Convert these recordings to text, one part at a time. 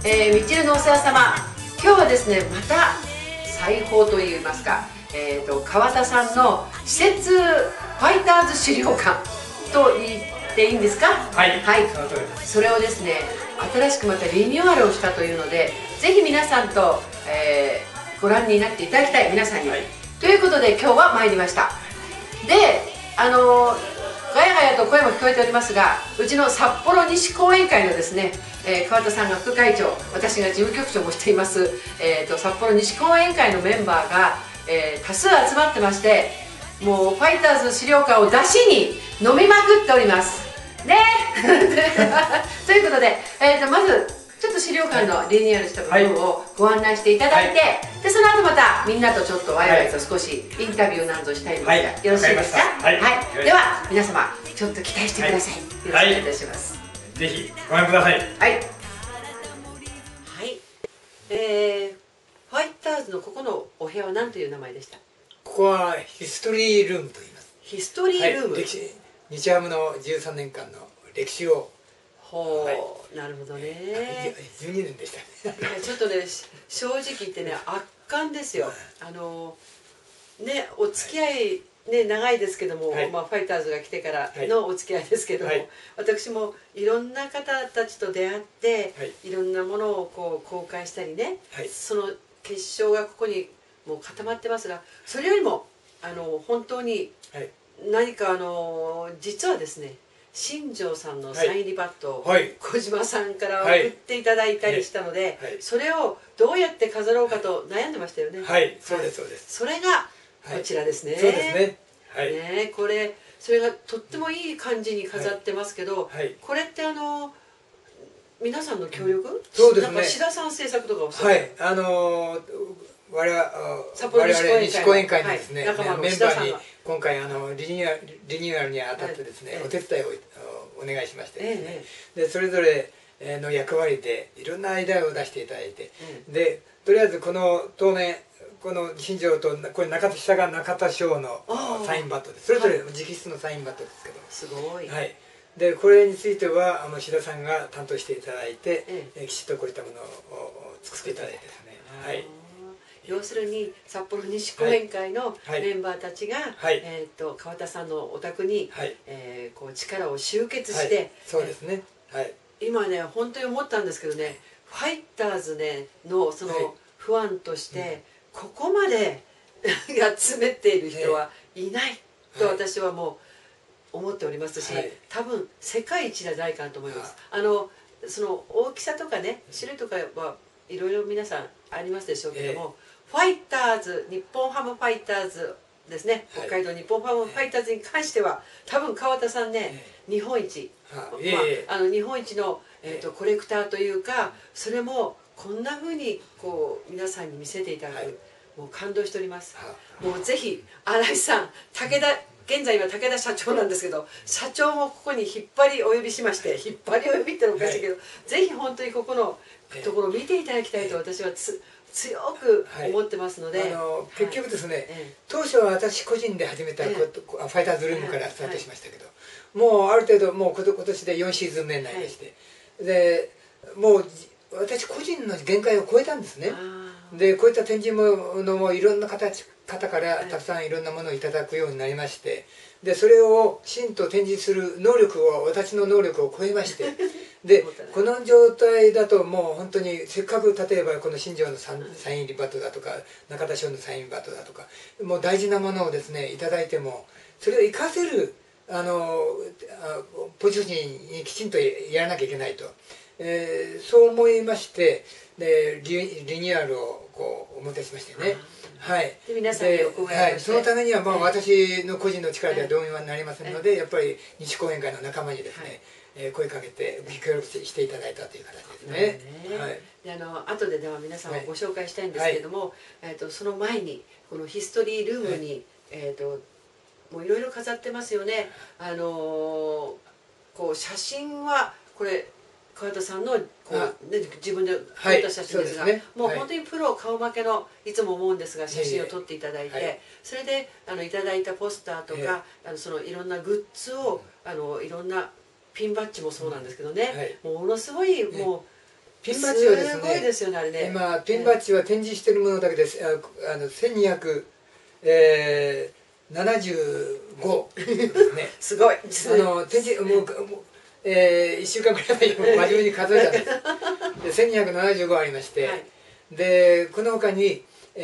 みちるのお世話様、今日はですね、また裁縫といいますか、川田さんの施設ファイターズ資料館と言っていいんですか？ はい、はい、 それをですね、新しくまたリニューアルをしたというので、ぜひ皆さんと、ご覧になっていただきたい、皆さんに、はい、ということで今日は参りました。で、ガヤガヤと声も聞こえておりますが、うちの札幌西講演会のですね、川田さんが副会長、私が事務局長もしています、札幌西講演会のメンバーが、多数集まってまして、もうファイターズ資料館を出しに飲みまくっておりますね。ということで、まずちょっと資料館のリニューアルした部分をご案内していただいて、でその後またみんなとちょっとワイワイと少しインタビューなんぞしたいんですが、よろしいですか？はい、では皆様ちょっと期待してください。よろしくお願いいたします。 ぜひご覧ください。 はい。ファイターズのここのお部屋は何という名前でした？ ここはヒストリールームと言います。 ヒストリールーム、 日ハムの13年間の歴史を。 ほう、なるほどね。 12年でした。 ちょっとね、正直言ってね、圧巻ですよ。ね、お付き合いね、長いですけども、まあファイターズが来てからのお付き合いですけども、私もいろんな方たちと出会って、いろんなものをこう公開したりね、その結晶がここにもう固まってますが、それよりも本当に何か実はですね、新庄さんのサイン入りバットを小島さんから送っていただいたりしたので、それをどうやって飾ろうかと悩んでましたよね。 はい、そうですそうです。 それがこちらですね。 そうですね。はい。 ね、それがとってもいい感じに飾ってますけど、これって皆さんの協力？ そうですね。 なんか志田さん制作とかをはい、我々西講演会のですね、メンバーに今回リニューアルにあたってですね、お手伝いをお願いしましてですね、でそれぞれの役割でいろんなアイデアを出していただいて、でとりあえずこの当面この新庄とこれ下が中田翔のサインバットです。それぞれ直筆のサインバットですけど、 すごい。 はい。でこれについては志田さんが担当していただいて、きちっとこういったものを作っていただいてですね。はい。 要するに札幌西講演会のメンバーたちが川田さんのお宅にこう力を集結して、 そうですね。はい。 今ね本当に思ったんですけどね、ファイターズねのそのファンとしてここまで集めている人はいないと私はもう思っておりますし、多分世界一じゃないかなと思います。その大きさとかね種類とかはいろいろ皆さんありますでしょうけども、ファイターズ、日本ハムファイターズですね、北海道日本ハムファイターズに関しては多分川田さんね、日本一、日本一のコレクターというか、それもこんなふうにこう皆さんに見せていただく、もう感動しております。もうぜひ新井さん、現在は武田社長なんですけど、社長もここに引っ張りお呼びしまして、引っ張りお呼びってのもおかしいけど、ぜひ本当にここのところを見ていただきたいと私は強く思ってますので、 結局ですね、当初は私個人で始めたファイターズルームからスタートしましたけど、もうある程度もう今年で4シーズン目になりまして、でもう私個人の限界を超えたんですね。でこういった展示物もいろんな方からたくさんいろんなものをいただくようになりまして、でそれをきちんと展示する能力を私の能力を超えましてでこの状態だともう本当にせっかく例えばこの新庄のサイン入りバットだとか中田翔のサインバットだとかもう大事なものをですねいただいても、それを活かせるポジションにきちんとやらなきゃいけないと、そう思いまして、でリニューアルをこうおもてしましてね。はい、そのためには私の個人の力ではどうにもなりませんので、やっぱり西講演会の仲間にですね、声かけて協力していただいたという形ですね。 後では皆さんをご紹介したいんですけれども、その前にこのヒストリールームにもういろいろ飾ってますよね。こう写真はこれ川田さんの自分で撮った写真ですが、もう本当にプロ顔負けのいつも思うんですが写真を撮っていただいて、それでいただいたポスターとかそのいろんなグッズをいろんなピンバッジもそうなんですけどね、ものすごいもうピンバッジはですすごいですよねあれね。 今ピンバッジは展示しているものだけです。1275ですね。 すごい。 展示もう1週間くらい前に真面目に数えたんです。で1275ありまして、でこの他に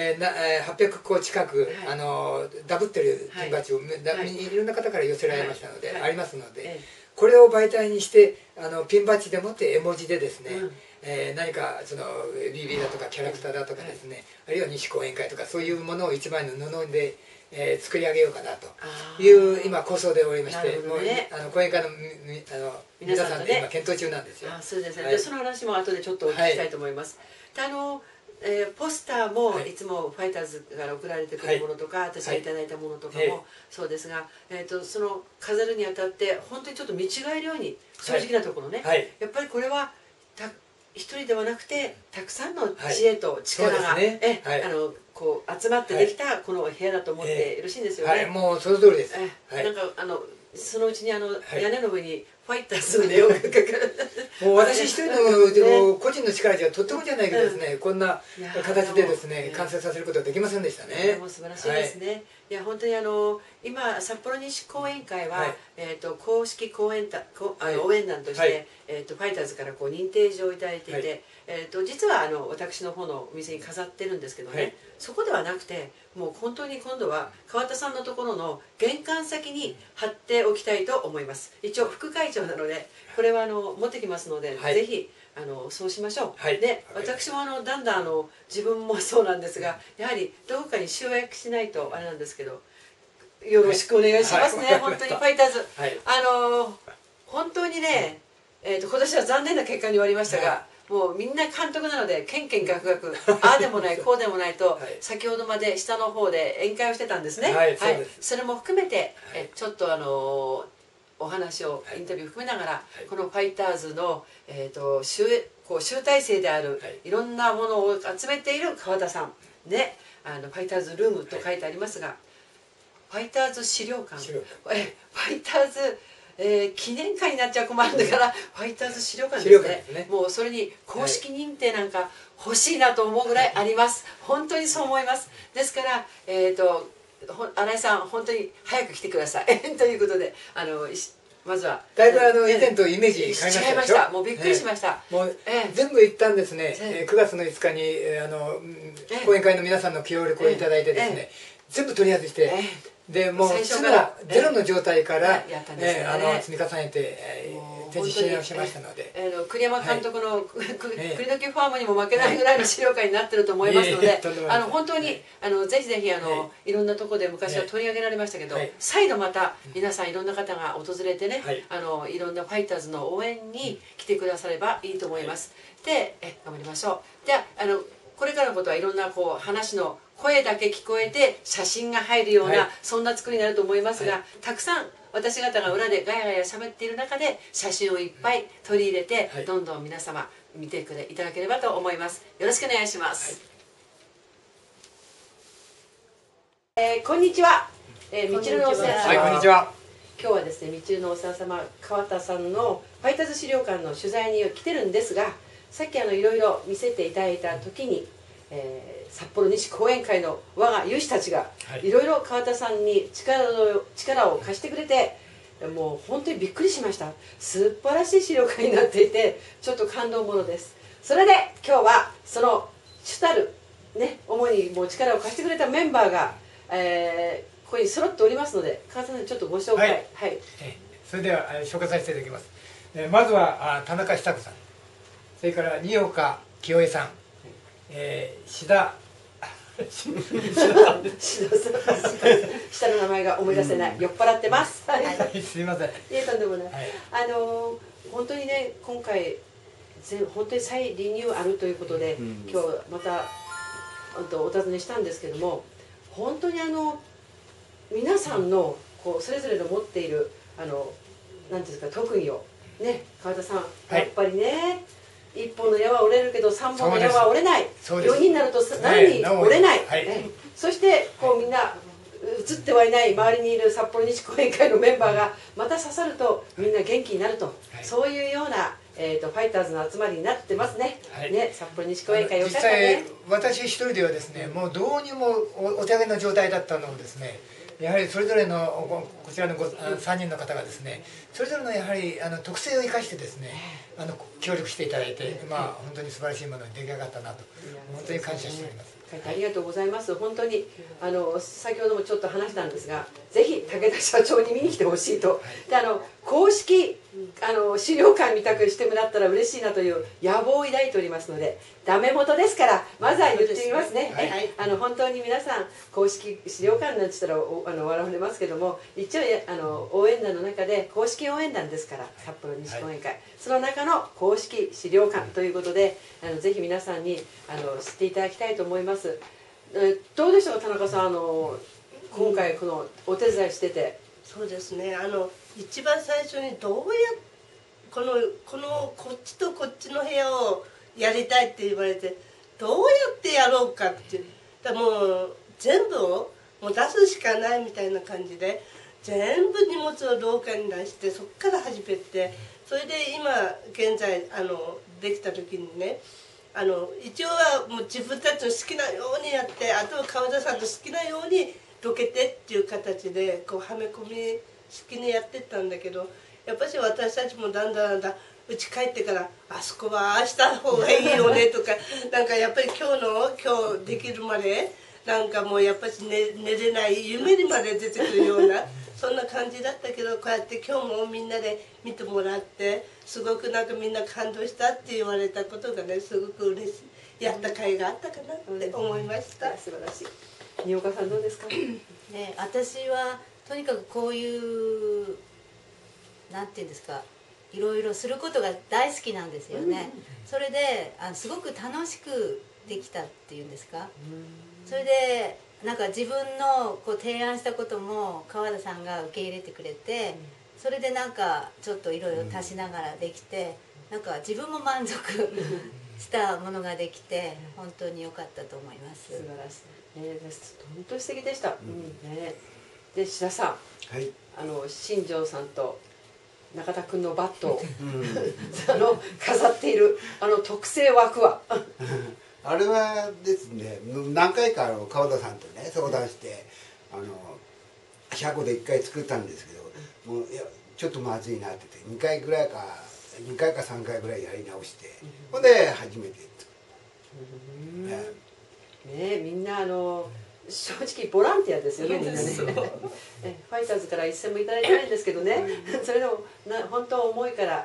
800個近くダブってるピンバッジをいろんな方から寄せられましたのでありますので、これを媒体にしてピンバッジでもって絵文字でですね、何かその BB だとかキャラクターだとかですね、あるいは西講演会とかそういうものを一枚の布で作り上げようかなという今構想でおりまして、もう講演会の皆さんで今検討中なんですよ。 そうですね。その話も後でちょっとお聞きしたいと思います。ポスターもいつもファイターズから送られてくるものとか、私がいただいたものとかもそうですが、その飾るにあたって本当にちょっと見違えるように、正直なところね、やっぱりこれは一人ではなくてたくさんの知恵と力がこう集まってできたこの部屋だと思ってよろしいんですよね。 もうその通りです。 なんかそのうちに屋根の上にファイターズの絵を描く。 もう私一人の個人の力じゃとってもじゃないけどですね、こんな形でですね完成させることはできませんでしたね。 もう素晴らしいですね。いや本当に今札幌西講演会は公式応援団としてファイターズからこう認定状をいただいていて、実は私の方のお店に飾ってるんですけどね、そこではなくてもう本当に今度は川田さんのところの玄関先に貼っておきたいと思います。一応副会長なのでこれは持ってきますので、ぜひそうしましょう。で私もだんだん自分もそうなんですが、やはりどこかに集約しないとあれなんですけど、よろしくお願いしますね。本当にファイターズ、本当にね、今年は残念な結果に終わりましたが、もうみんな監督なのでケンケンガクガクああでもないこうでもないと先ほどまで下の方で宴会をしてたんですね。それも含めてちょっとお話をインタビュー含めながら、このファイターズの集大成であるいろんなものを集めている川田さんね、ファイターズルームと書いてありますが、ファイターズ資料館、ファイターズ記念館になっちゃ困るんだからファイターズ資料館ですね。もうそれに公式認定なんか欲しいなと思うぐらいあります。本当にそう思います。ですから新井さん本当に早く来てくださいということでまずはだいぶ以前とイメージ変えましたでしょ。 もうびっくりしました。 もう全部行ったんですね。9月の5日に講演会の皆さんの協力をいただいてですね、全部取り外して、でもうゼロの状態から積み重ねて展示し直しましたので、 栗山監督の栗の木ファームにも負けないぐらいの資料館になってると思いますので、本当にぜひぜひいろんなところで昔は取り上げられましたけど、再度また皆さんいろんな方が訪れてね、いろんなファイターズの応援に来てくださればいいと思います。で頑張りましょう。でこれからのことはいろんな話の声だけ聞こえて写真が入るような、そんな作りになると思いますが、たくさん私方が裏でガヤガヤ喋っている中で写真をいっぱい取り入れて、どんどん皆様見ていただければと思います。よろしくお願いします。こんにちは。みちるのお世話様。 こんにちは。 今日はですね、みちるのお世話様川田さんのファイターズ資料館の取材に来てるんですが、さっきいろいろ見せていただいた時に、札幌西講演会の我が有志たちがいろいろ川田さんに力を貸してくれて、もう本当にびっくりしました。素晴らしい資料館になっていてちょっと感動ものです。それで今日はその主たるね、主にもう力を貸してくれたメンバーが、ここに揃っておりますので、川田さんにちょっとご紹介。 それでは紹介させていただきます。まずは田中久子さん、それから新岡清江さん、志田下の名前が思い出せない、酔っ払ってます。 すみません。 いえ、とんでもない。本当にね、今回本当に再リニューアルということで、今日またお尋ねしたんですけども、本当に皆さんのそれぞれの持っているなんていうんですか、特技をね、川田さんやっぱりね、1本の矢は折れるけど3本の矢は折れない、4人になると何人折れない、そしてみんな映ってはいない周りにいる札幌西講演会のメンバーがまた刺さるとみんな元気になると、そういうようなファイターズの集まりになってますね。 はい、 ね、札幌西公園会よか実ったね。 際私一人ではですね、もうどうにもお手上げの状態だったのをですね、やはりそれぞれのこちらの3人の方がですね、それぞれのやはり特性を生かしてですね、協力していただいて、本当に素晴らしいものに出来上がったなと、本当に感謝しております。 ありがとうございます。本当に先ほどもちょっと話したんですが、ぜひ武田社長に見に来てほしいと。で公式資料館見たくしてもらったら嬉しいなという野望を抱いておりますので、ダメ元ですからまずは言ってみますね。本当に皆さん公式資料館なんて言ったら笑われますけども、一応応援団の中で公式応援団ですから、札幌西公園会、その中の公式資料館ということで、ぜひ皆さんに知っていただきたいと思います。どうでしょう田中さん、今回このお手伝いしてて。 そうですね、一番最初にどうやこっちとこっちの部屋をやりたいって言われて、どうやってやろうかっていう、もう全部をもう出すしかないみたいな感じで、全部荷物を廊下に出して、そこから始めて、それで今現在できた時にね、一応はもう自分たちの好きなようにやって、あとは川田さんの好きなようにどけてっていう形でこうはめ込み式にやってったんだけど、やっぱし私たちもだんだんうち帰ってからあそこはああした方がいいよねとかなんかやっぱり今日できるまでなんかもうやっぱし、寝れない夢にまで出てくるようなそんな感じだったけど、こうやって今日もみんなで見てもらってすごくなんかみんな感動したって言われたことがね、すごく嬉しい、やった甲斐があったかなって思いました。 素晴らしい。新岡さんどうですか？ ね、私はとにかくこういうなんていうんですか、いろいろすることが大好きなんですよね。それですごく楽しくできたっていうんですか。それでなんか自分のこう提案したことも川田さんが受け入れてくれて、それでなんかちょっといろいろ足しながらできて、なんか自分も満足したものができて本当に良かったと思います。 素晴らしい、本当に素敵でした。で志田さん、 はい、 新庄さんと中田君のバットを飾っている特製枠はあれはですね、何回か川田さんとね相談して車庫で1回作ったんですけど、もういやちょっとまずいなって言って2回か3回ぐらいやり直して、ほんで初めてみんな正直ボランティアですよね、みんなねファイターズから一銭もいただいてないんですけどねそれでも本当思いから、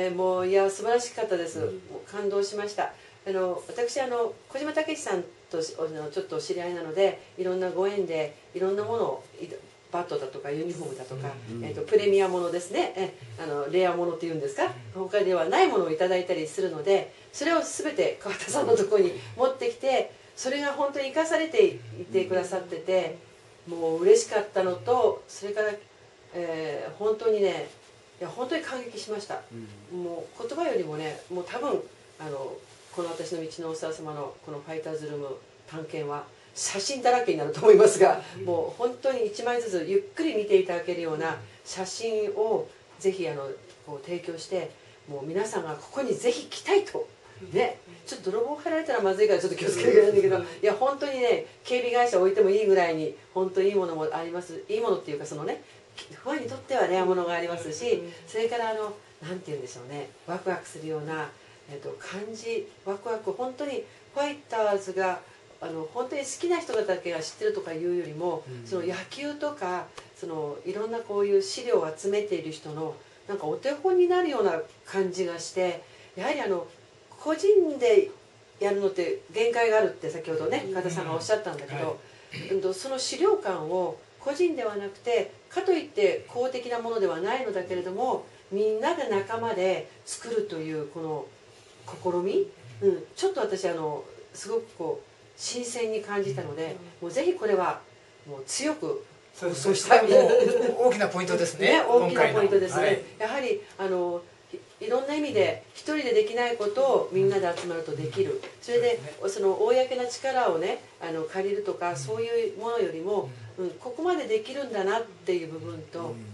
もういや素晴らしかったです。感動しました。私小島武史さんとちょっとお知り合いなので、いろんなご縁でいろんなものをバットだとかユニフォームだとか、プレミアものですね、レアものっていうんですか、他ではないものをいただいたりするので、それを全て川田さんのところに持ってきて、それが本当に生かされていてくださってて、もう嬉しかったのと、それから、本当にね、いや本当に感激しました。もう言葉よりもね、もう多分この私の道のお世話様のこのファイターズルーム探検は写真だらけになると思いますが、もう本当に1枚ずつゆっくり見ていただけるような写真をぜひこう提供して、もう皆さんがここにぜひ来たいとね、ちょっと泥棒入られたらまずいからちょっと気をつけてくれないんだけど、いや本当にね、警備会社置いてもいいぐらいに本当にいいものもあります。いいものっていうかファンにとってはレアものがありますし、それからなんて言うんでしょうね、ワクワクするような感じ、ワクワク、本当にファイターズが本当に好きな人だけが知ってるとかいうよりも、その野球とかいろんなこういう資料を集めている人のなんかお手本になるような感じがして、やはり個人でやるのって限界があるって先ほどね加田さんがおっしゃったんだけど、その資料館を個人ではなくて、かといって公的なものではないのだけれども、みんなで仲間で作るというこの試み、ちょっと私すごくこう新鮮に感じたので、もうぜひこれはもう強くそうしたい。大きなポイントですね。 大きなポイントですね。やはりいろんな意味で一人でできないことをみんなで集まるとできる。それでその公な力をね借りるとかそういうものよりも、ここまでできるんだなっていう部分と、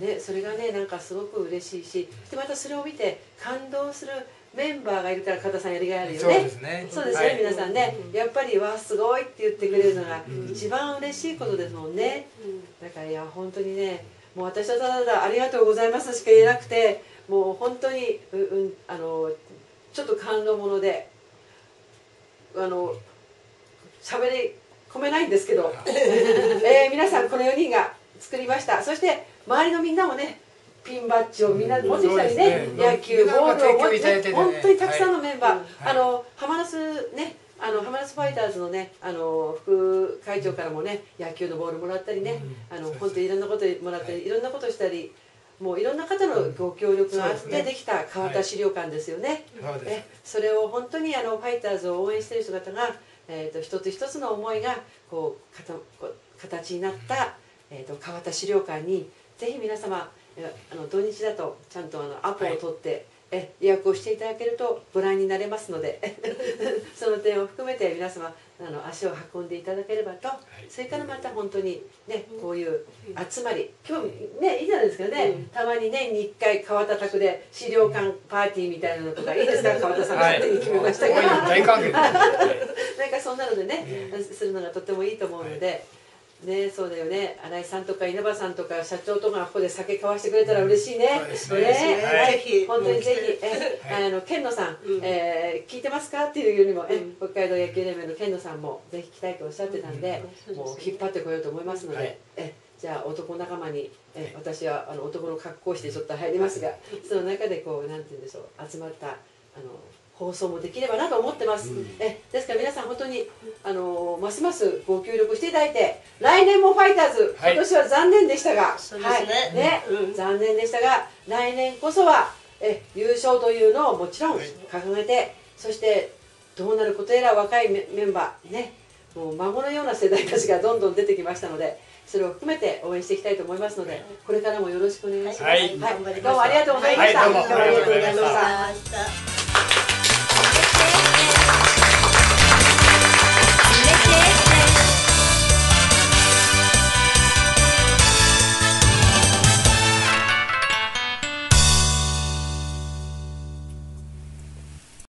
ね、それがねなんかすごく嬉しいし、でまたそれを見て感動するメンバーがいるから加藤さんやりがいあるよね。 そうですね。 そうですね、 はい、 皆さんね、やっぱりわあすごいって言ってくれるのが一番嬉しいことですもんね。だからいや本当にね、もう私はただただありがとうございますしか言えなくて、もう本当にちょっと感動もので喋り込めないんですけど、皆さんこの4人が作りました。そして周りのみんなもねピンバッジをみんな持ってきたりね、野球ボールを持って、本当にたくさんのメンバー、ハマナスね、ハマナスファイターズのね副会長からもね野球のボールもらったりね、本当にいろんなこともらったりいろんなことしたり、もういろんな方のご協力があってできた川田資料館ですよね。それを本当にファイターズを応援している姿が、一つ一つの思いがこう形になった、川田資料館にぜひ皆様土日だとちゃんとアポを取って、予約をしていただけるとご覧になれますのでその点を含めて皆様足を運んでいただければと、それからまた本当にねこういう集まり、今日ねいいじゃないですかね、たまに年に1回川田宅で資料館パーティーみたいなのとかいいですか、川田さんが勝手に決めましたけど、 大歓迎です。 なんかそんなのでねするのがとてもいいと思うので。ね、そうだよね、新井さんとか稲葉さんとか社長とかがここで酒買わしてくれたら嬉しいね。 ぜひ本当にぜひ健野さん、聞いてますかっていうよりも、北海道野球連盟の健野さんもぜひ来たいとおっしゃってたんで、もう引っ張ってこようと思いますので、じゃあ男仲間に私は男の格好をしてちょっと入りますが、その中でこうなんて言うんでしょう、集まった放送もできればなと思ってます。ですから皆さん本当にますますご協力していただいて、来年もファイターズ、今年は残念でしたが、残念でしたが来年こそは優勝というのをもちろん掲げて、そしてどうなることやら若いメンバーね、もう孫のような世代たちがどんどん出てきましたので、それを含めて応援していきたいと思いますので、これからもよろしくお願いします。どうもありがとうございました。 どうもありがとうございました。